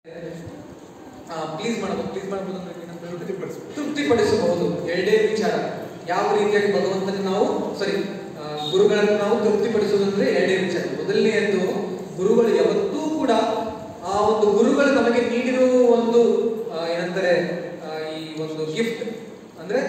Please ಮಾಡಬಹುದು ತೃಪ್ತಿಪಡಿಸಬಹುದು. ಎರಡೇ ವಿಚಾರ. ಯಾವ ರೀತಿಯಾಗಿ ಭಗವಂತನ ನಾವು ಗುರುಗಳನ್ನು ನಾವು ತೃಪ್ತಿಪಡಿಸುವುದಂದ್ರೆ ಎರಡೇ ವಿಚಾರ. ಮೊದಲನೆಯದ್ದು, ಗುರುಗಳು ಯಾವತ್ತೂ ಕೂಡ ಆ ಒಂದು ಗುರುಗಳು ನಮಗೆ ನೀಡಿರುವ ಒಂದು ಏನಂತಾರೆ ಈ ಒಂದು ಗಿಫ್ಟ್ ಅಂದ್ರೆ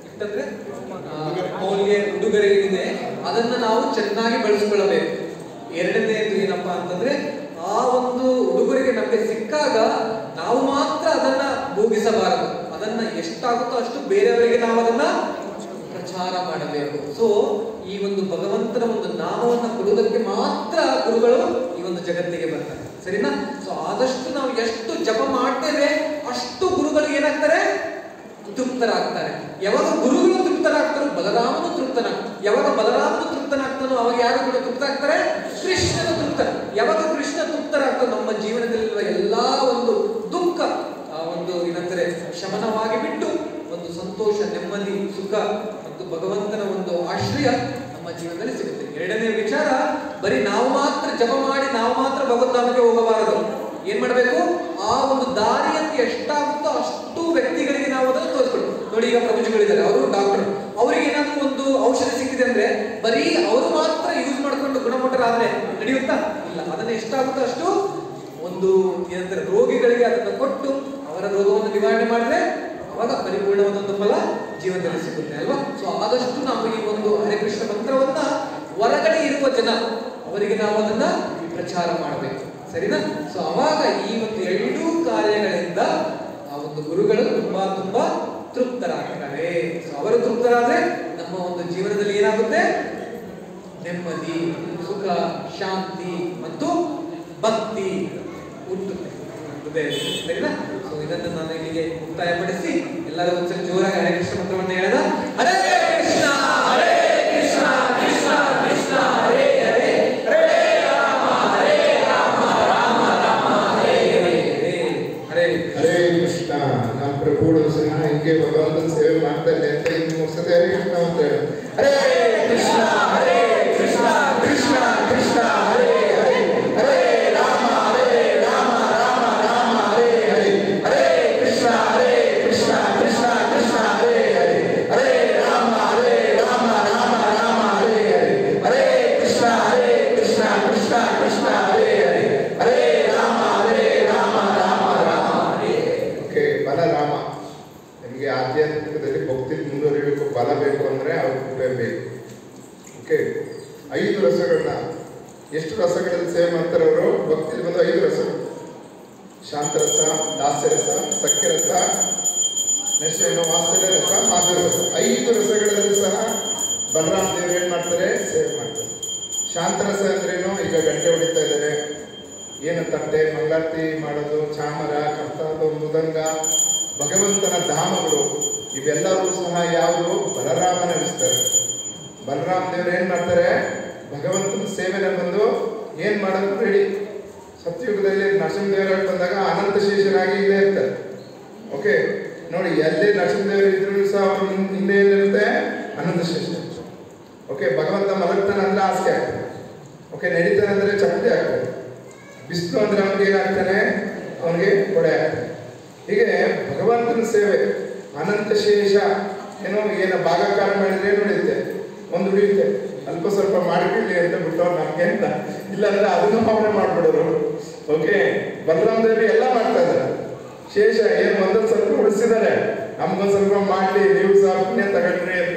ಮೌಲ್ಯ ಉಡುಗೊರೆ ಏನಿದೆ ಅದನ್ನ ನಾವು ಚೆನ್ನಾಗಿ ಬಳಸಿಕೊಳ್ಳಬೇಕು. ಎರಡನೆಯದು ಏನಪ್ಪಾ ಅಂತಂದ್ರೆ, ಆ ಒಂದು ಉಡುಗೊರೆಗೆ ನಮಗೆ ಸಿಕ್ಕಾಗ ನಾವು ಮಾತ್ರ ಅದನ್ನ ಭೋಗಿಸಬಾರದು. ಅದನ್ನ ಎಷ್ಟಾಗುತ್ತೋ ಅಷ್ಟು ಬೇರೆಯವರಿಗೆ ನಾವು ಅದನ್ನ ಪ್ರಚಾರ ಮಾಡಬೇಕು. ಸೊ ಈ ಒಂದು ಭಗವಂತನ ಒಂದು ನಾಮವನ್ನು ಕೊಡುವುದಕ್ಕೆ ಮಾತ್ರ ಗುರುಗಳು ಈ ಒಂದು ಜಗತ್ತಿಗೆ ಬರ್ತಾರೆ, ಸರಿನಾ? ಸೊ ಆದಷ್ಟು ನಾವು ಎಷ್ಟು ಜಪ ಮಾಡ್ತೇವೆ ಅಷ್ಟು ಗುರುಗಳು ಏನಾಗ್ತಾರೆ, ತೃಪ್ತರಾಗ್ತಾರೆ. ಯಾವಾಗ ಗುರುಗಳು ತೃಪ್ತರಾಗ್ತಾರೋ ಬಲರಾಮನು ತೃಪ್ತನಾಗ್ತಾನೆ. ಯಾವಾಗ ಬಲರಾಮನು ತೃಪ್ತನಾಗ್ತಾನೋ ಅವಾಗ ಯಾರು ಕೂಡ ತೃಪ್ತರಾಗ್ತಾರೆ, ಕೃಷ್ಣನು ತೃಪ್ತ. ಯಾವಾಗ ಕೃಷ್ಣ ತೃಪ್ತರಾಗ್ತಾನೋ ನಮ್ಮ ಜೀವನದಲ್ಲಿರುವ ಎಲ್ಲಾ ಒಂದು ದುಃಖ ಒಂದು ಏನಂತಾರೆ ಶಮನವಾಗಿ ಬಿಟ್ಟು ಒಂದು ಸಂತೋಷ, ನೆಮ್ಮದಿ, ಸುಖ ಮತ್ತು ಭಗವಂತನ ಒಂದು ಆಶ್ರಯ ನಮ್ಮ ಜೀವನದಲ್ಲಿ ಸಿಗುತ್ತೆ. ಎರಡನೇ ವಿಚಾರ, ಬರೀ ನಾವು ಮಾತ್ರ ಜಪ ಮಾಡಿ ನಾವು ಮಾತ್ರ ಭಗವದ್ಧಾಮಕ್ಕೆ ಹೋಗಬಾರದು. ಏನ್ ಮಾಡಬೇಕು, ಆ ಒಂದು ದಾರಿಯಲ್ಲಿ ಎಷ್ಟಾಗುತ್ತೋ ಅಷ್ಟು ವ್ಯಕ್ತಿಗಳಿಗೆ ನಾವು ಅದನ್ನು ತೋರಿಸ್ಬೇಕು. ನೋಡಿ, ಈಗ ಪ್ರಭುಜಿಗಳಿದ್ದಾರೆ, ಅವರು ಡಾಕ್ಟರ್, ಅವರಿಗೆ ಏನಾದ್ರೂ ಒಂದು ಔಷಧಿ ಸಿಕ್ಕಿದೆ ಅಂದ್ರೆ ಬರೀ ಅವರು ಮಾತ್ರ ಯೂಸ್ ಮಾಡ್ಕೊಂಡು ಗುಣಮುಖರಾದ್ರೆ ನಡೆಯುತ್ತಾ? ಇಲ್ಲ. ಅದನ್ನ ಎಷ್ಟಾಗುತ್ತೋ ಅಷ್ಟು ಒಂದು ಏನಂತಾರೆ ರೋಗಿಗಳಿಗೆ ಅದನ್ನು ಕೊಟ್ಟು ಅವರ ರೋಗವನ್ನು ನಿವಾರಣೆ ಮಾಡಿದ್ರೆ ಅವಾಗ ಪರಿಪೂರ್ಣವಾದ ಒಂದು ಫಲ ಜೀವನದಲ್ಲಿ ಸಿಗುತ್ತೆ ಅಲ್ವಾ? ಸೊ ಆದಷ್ಟು ನಾವು ಈ ಒಂದು ಹರೇ ಕೃಷ್ಣ ಮಂತ್ರವನ್ನ ಹೊರಗಡೆ ಇರುವ ಜನ ಅವರಿಗೆ ನಾವು ಅದನ್ನ ಪ್ರಚಾರ ಮಾಡಬೇಕು, ಸರಿನಾ? ಸೊ ಅವಾಗ ಈ ಒಂದು ಎರಡೂ ಕಾರ್ಯಗಳಿಂದ ಆ ಒಂದು ಗುರುಗಳು ತುಂಬಾ ತುಂಬಾ ತೃಪ್ತರಾಗ್ತಾರೆ. ಸೊ ಅವರು ತೃಪ್ತರಾದ್ರೆ ನಮ್ಮ ಒಂದು ಜೀವನದಲ್ಲಿ ಏನಾಗುತ್ತೆ, ನೆಮ್ಮದಿ, ಸುಖ, ಶಾಂತಿ ಮತ್ತು ಭಕ್ತಿ ಹುಟ್ಟುತ್ತೆ ಹೃದಯದಲ್ಲಿ, ಸರಿನಾ? ಸೊ ಇದನ್ನು ನಾನು ಇಲ್ಲಿಗೆ ಮುಕ್ತಾಯಪಡಿಸಿ ಎಲ್ಲರೂ ಒಂದ್ಸಲ ಜೋರಾಗಿ ಹರೇ ಕೃಷ್ಣ ಮಂತ್ರವನ್ನು ಹೇಳೋಣ. ಹರೇ ಕೃಷ್ಣ ಹರೇ ಕೃಷ್ಣ ಕೃಷ್ಣ ಕೃಷ್ಣ ಹರೇ ಹರೇ ಹರೇ ರಾಮ ರಾಮ ರಾಮ ಹರೇ ಹರೇ ಹರೇ ಹರೇ ಕೃಷ್ಣ. ನಮ್ಮ ಪ್ರಭುಗಳು ಸಹ ಹಿಂಗೆ ಭಗವಂತನ ಸೇವೆ ಮಾಡ್ತಾರೆ ಅಂತ ಇನ್ನು ಮುಗಿಸದೆ ಹರೇ ಕೃಷ್ಣ ಅಂತ ಹೇಳಿ. ಹರೇ ಕೃಷ್ಣ ಹರೇ ಕೃಷ್ಣ ಕೃಷ್ಣ ಕೃಷ್ಣ ಹರೇ ಹರೇ ಹರೇ ರಾಮ ರಾಮ ರಾಮ ಹರೇ ಹರೇ ಹರೇ ಕೃಷ್ಣ ಕೃಷ್ಣ ಕೃಷ್ಣ ಹರೇ ಹರೇ ಹರೇ ರಾಮ ರಾಮ ರಾಮ ಹರೇ ಹರೇ ಹರೇ ಕೃಷ್ಣ ಕೃಷ್ಣ ಕೃಷ್ಣ ಹರೇ ಹರೇ ಹರೇ ರಾಮ ರಾಮ ಹರೇ. ಓಕೆ, ಬಲರಾಮ. ನಿಮಗೆ ಆಧ್ಯಾತ್ಮಿಕದಲ್ಲಿ ಭಕ್ತಿ ಮುಂದುವರಿಬೇಕು, ಬಲ ಬೇಕು ಅಂದ್ರೆ ಅವ್ರ ಕೃಪೆ ಬೇಕು. ಓಕೆ, 5 ರಸಗಳನ್ನ, ಎಷ್ಟು ರಸಗಳಲ್ಲಿ ಸೇವೆ ಮಾಡ್ತಾರೆ ಅವರು? ಭಕ್ತಿಯಲ್ಲಿ ಬಂದು 5 ರಸಗಳು: ಶಾಂತರಸ, ದಾಸ್ಯರಸ, ಸಖ್ಯರಸ, ನೆಕ್ಸ್ಟ್ ಏನು ವಾತ್ಸಲ್ಯ ರಸ, ಮಾಧುರ್ಯ ರಸ. 5 ರಸಗಳಲ್ಲಿ ಸಹ ಬಲರಾಮ ದೇವರು ಏನ್ ಮಾಡ್ತಾರೆ, ಸೇವೆ ಮಾಡ್ತಾರೆ. ಶಾಂತರಸ ಅಂದ್ರೇನು? ಈಗ ಗಂಟೆ ಹೊಡಿತಾ ಇದ್ದಾರೆ, ಏನು ತಟ್ಟೆ ಮಂಗಳಾರತಿ ಮಾಡೋದು, ಚಾಮರ, ಕರ್ತಾದು, ಮೃದಂಗ, ಭಗವಂತನ ಧಾಮಗಳು ಇವೆಲ್ಲವೂ ಸಹ ಯಾವುದು ಬಲರಾಮ ನಡೆಸ್ತಾರೆ. ಬಲರಾಮ ದೇವರು ಏನ್ ಮಾಡ್ತಾರೆ, ಭಗವಂತನ ಸೇವೆನ ಬಂದು ಏನ್ ಮಾಡೋದು ರೆಡಿ. ಸತ್ಯಯುಗದಲ್ಲಿ ನರಸಿಂಹದೇವರಾಗಿ ಬಂದಾಗ ಅನಂತ ಶೇಷನಾಗಿ ಇಲ್ಲೇ ಇರ್ತಾರೆ. ಓಕೆ, ನೋಡಿ, ಎಲ್ಲೇ ನರಸಿಂಹದೇವರು ಇದ್ರು ಸಹ ಅವ್ರ ಹಿಂದೆ ಏನಿರುತ್ತೆ, ಅನಂತ ಶೇಷ. ಓಕೆ, ಭಗವಂತ ಮಲಗ್ತಾನೆ ಅಂದ್ರೆ ಹಾಸಿಗೆ ಆಗ್ತದೆ. ಓಕೆ, ನಡೀತಾನೆ ಅಂದ್ರೆ ಚಪ್ಪಲಿ ಆಗ್ತದೆ. ಬಿಸಿಲು ಅಂದ್ರೆ ಅವನಿಗೆ ಏನಾಗ್ತಾನೆ, ಅವನಿಗೆ ಕೊಡೆ ಆಗ್ತಾನೆ. ಹೀಗೆ ಭಗವಂತನ ಸೇವೆ ಅನಂತ ಶೇಷ. ಏನು ಭಾಗಕಾರ ಮಾಡಿದ್ರೆ ನಡೆಯುತ್ತೆ, ಒಂದು ಉಳಿಯುತ್ತೆ, ಅಲ್ಪ ಸ್ವಲ್ಪ ಮಾಡಿಕೊಳ್ಳಿ ಅಂತ ಬಿಟ್ಟವ್ರು ನಮ್ಗೆ ಅಂತ. ಇಲ್ಲಾಂದ್ರೆ ಅದನ್ನು ಅವನೇ ಮಾಡ್ಬಿಡೋರು. ಓಕೆ, ಬಲರಾಮ ದೇವರು ಎಲ್ಲ ಮಾಡ್ತಾ ಇದ್ದಾರೆ. ಶೇಷ ಏನು ಒಂದೊಂದು ಸ್ವಲ್ಪ ಉಳಿಸಿದ್ದಾರೆ, ನಮ್ಗೊಂದು ಸ್ವಲ್ಪ ಮಾಡ್ಲಿ, ನೀವು ಸಹ ಪುಣ್ಯ ತಗೊಂಡ್ರಿ ಅಂತ.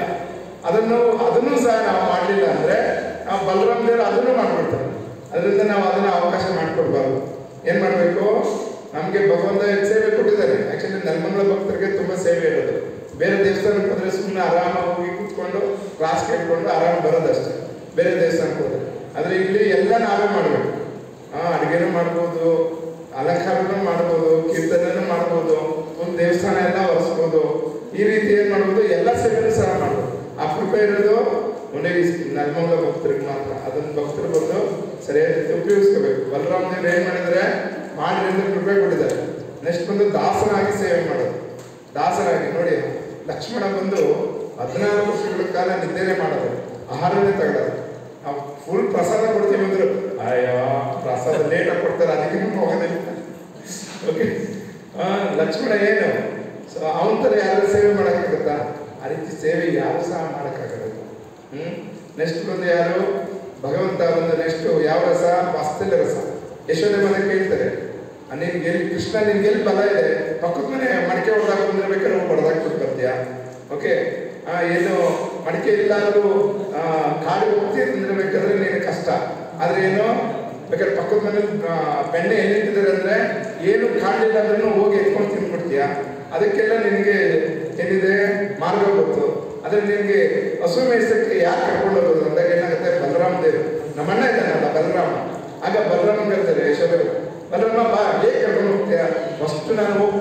ಅದನ್ನು ಸಹ ನಾವು ಮಾಡ್ಲಿಲ್ಲ ಅಂದ್ರೆ ನಾವು ಬಲರಾಮ ದೇವರು ಅದನ್ನು ಮಾಡ್ಬಿಡ್ತಾರೆ. ಅದರಿಂದ ನಾವು ಅದನ್ನ ಅವಕಾಶ ಮಾಡ್ಕೊಡ್ಬಾರ್ದು. ಏನ್ ಮಾಡ್ಬೇಕು, ನಮ್ಗೆ ಭಗವಂತ ಸೇವೆ ಕೊಟ್ಟಿದ್ದಾರೆ. ಆಕ್ಚುಲಿ ನೆಲಮಂಗಲ ಭಕ್ತರಿಗೆ ತುಂಬಾ ಸೇವೆ ಇರೋದು. ಬೇರೆ ದೇವಸ್ಥಾನಕ್ಕೆ ಹೋದ್ರೆ ಸುಮ್ಮನೆ ಆರಾಮಾಗಿ ಹೋಗಿ ಕೂತ್ಕೊಂಡು ಕ್ಲಾಸ್ ಕೇಳ್ಕೊಂಡು ಆರಾಮ ಬರೋದಷ್ಟೇ, ಬೇರೆ ದೇವಸ್ಥಾನಕ್ಕೆ ಹೋದ್ರೆ. ಆದ್ರೆ ಇಲ್ಲಿ ಎಲ್ಲ ನಾವೇ ಮಾಡ್ಬೇಕು. ಅಡುಗೆನೂ ಮಾಡ್ಬೋದು, ಅಲಂಕಾರನೂ ಮಾಡ್ಬೋದು, ಕೀರ್ತನೆನೂ ಮಾಡ್ಬೋದು, ಒಂದು ದೇವಸ್ಥಾನ ಎಲ್ಲ ಒರೆಸ್ಬೋದು. ಈ ರೀತಿ ಏನ್ ಮಾಡ್ಬೋದು, ಎಲ್ಲ ಸೇವೆನೂ ಸಹ ಮಾಡ್ಬೋದು. ಆ ಕೃಪೆ ಇರೋದು ಒಂದೇ ನೆಲಮಂಗಲ ಭಕ್ತರಿಗೆ ಮಾತ್ರ. ಅದನ್ನ ಭಕ್ತರು ಬಂದು ಸರಿಯಾದ ಉಪಯೋಗಿಸ್ಕೋಬೇಕು. ಬಲರಾಮ ದೇವರು ಏನ್ ಮಾಡಿದ್ರೆ ಮಾಡ್ರಿ ಅಂತ ಕೃಪೆ ಕೊಟ್ಟಿದ್ದಾರೆ. ನೆಕ್ಸ್ಟ್ ಬಂದು ದಾಸನಾಗಿ ಸೇವೆ ಮಾಡೋದು. ದಾಸರಾಗಿ ನೋಡಿ, ಲಕ್ಷ್ಮಣ ಬಂದು 14 ವರ್ಷಗಳ ಕಾಲ ನಿದ್ದೆನೆ ಮಾಡೋದು, ಆಹಾರನೇ ತಗೊಳ್ಳೋದು. ನಾವು ಫುಲ್ ಪ್ರಸಾದ ಕೊಡ್ತೀವಿ ಅಂದ್ರು, ಅಯ್ಯೋ ಪ್ರಸಾದ ಲೇಟಾಗಿ ಕೊಡ್ತಾರೆ, ಅದಕ್ಕೆ ಹೋಗೋದಿಲ್ಲ. ಓಕೆ. ಲಕ್ಷ್ಮಣ ಏನು ಸೊ ಅವನ ಥರ ಯಾರು ಸೇವೆ ಮಾಡೋಕ್ಕಾಗತ್ತಾ? ಆ ರೀತಿ ಸೇವೆ ಯಾರು ಸಹ ಮಾಡೋಕ್ಕಾಗಲ್ಲ. ನೆಕ್ಸ್ಟ್ ಬಂದು ಯಾರು ಭಗವಂತ ಒಂದು ನೆಕ್ಸ್ಟ್ ಯಾವ ರಸ? ವಾತ್ಸಲ್ಯ ರಸ. ಯಶೋದೆ ಮನೆ ಕೇಳ್ತಾರೆ, ನಿನ್ಗೆ ಎಲ್ಲಿ ಕೃಷ್ಣ ನಿನ್ಗೆ ಎಲ್ಲಿ ಬಲ ಇದೆ, ಪಕ್ಕದ ಮನೆ ಮಡಿಕೆ ಹೊಡೆದಾಕ್ ಬಂದಿರ್ಬೇಕಾದ್ರೆ ಹೊಡೆದಾಕ್ಬಿಟ್ಟು ಬರ್ತೀಯಾ? ಓಕೆ. ಏನು ಮಡಿಕೆ ಇಲ್ಲಾದ್ರೂ ಕಾಡು ಹೋಗ್ತಿ ತಿಂದಿರ್ಬೇಕಾದ್ರೆ ನೀನು ಕಷ್ಟ. ಆದ್ರೆ ಏನು ಬೇಕಾದ್ರೆ ಪಕ್ಕದ ಮನೆ ಬೆಣ್ಣೆ ಎಲ್ಲಿಟ್ಟಿದ್ದಾರೆ ಅಂದ್ರೆ ಏನು ಕಾಣಲಿಲ್ಲ ಅಂದ್ರೂ ಹೋಗಿ ಎತ್ಕೊಂಡು ತಿಂದ್ಬಿಡ್ತೀಯಾ? ಅದಕ್ಕೆಲ್ಲ ನಿನಗೆ ಏನಿದೆ ಮಾರ್ಗ ಗೊತ್ತು. ಆದ್ರೆ ನಿನ್ಗೆ ಹಸು ಮೇಯಿಸಕ್ಕೆ ಯಾರು ಕರ್ಕೊಂಡು ಹೋಗೋದು ಅಂದಾಗ ಏನಾಗುತ್ತೆ? ಬಲರಾಮ ದೇವರು ನಮ್ಮಣ್ಣ ಇದ್ದಾನಲ್ಲ ಬಲರಾಮ. ಆಗ ಬಲರಾಮ ಹೇಳ್ತಾರೆ ಯಶೋಧ, ಬಲರಾಮ ಬಾ, ಹೇಗೆ ಕರ್ಕೊಂಡು ಹೋಗ್ತೀಯಾ? ಫಸ್ಟ್ ನಾನು